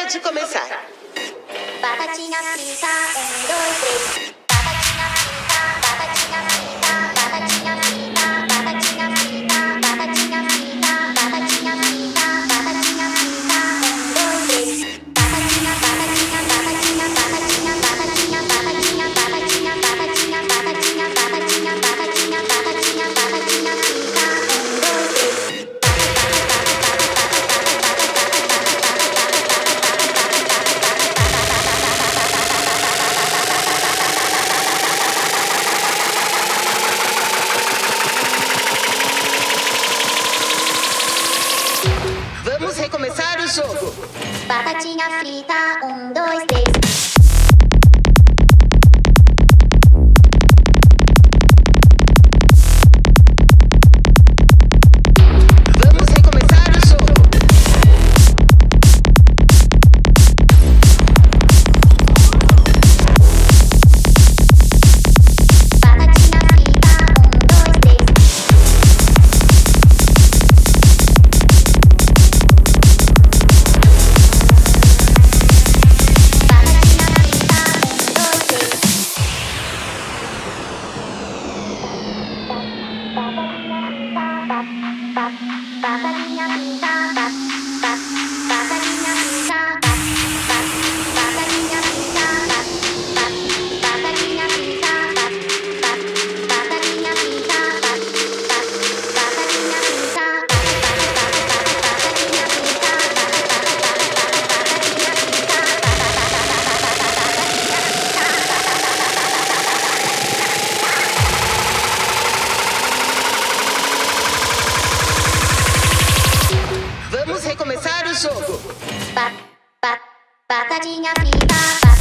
Pode começar. Batatinha frita, 1, 2, 3. Batatinha frita, batatinha frita, batatinha frita, batatinha frita, batatinha frita, batatinha frita, batatinha frita, 1, 2, 3. Batatinha, batatinha, batatinha, batatinha, batatinha, batatinha, batatinha, batatinha, batatinha, batatinha, batatinha, batatinha, batatinha frita, 1, 2, 3. Vamos recomeçar o jogo. Batatinha frita, 1, 2, 3. Vamos recomeçar o jogo. Batatinha frita, 1, 2, 3. Batatinha frita, 1, 2, 3. Batatinha frita, batatinha frita, batatinha frita, batatinha frita, batatinha frita, batatinha frita, Vamos recomeçar o jogo. batatinha frita.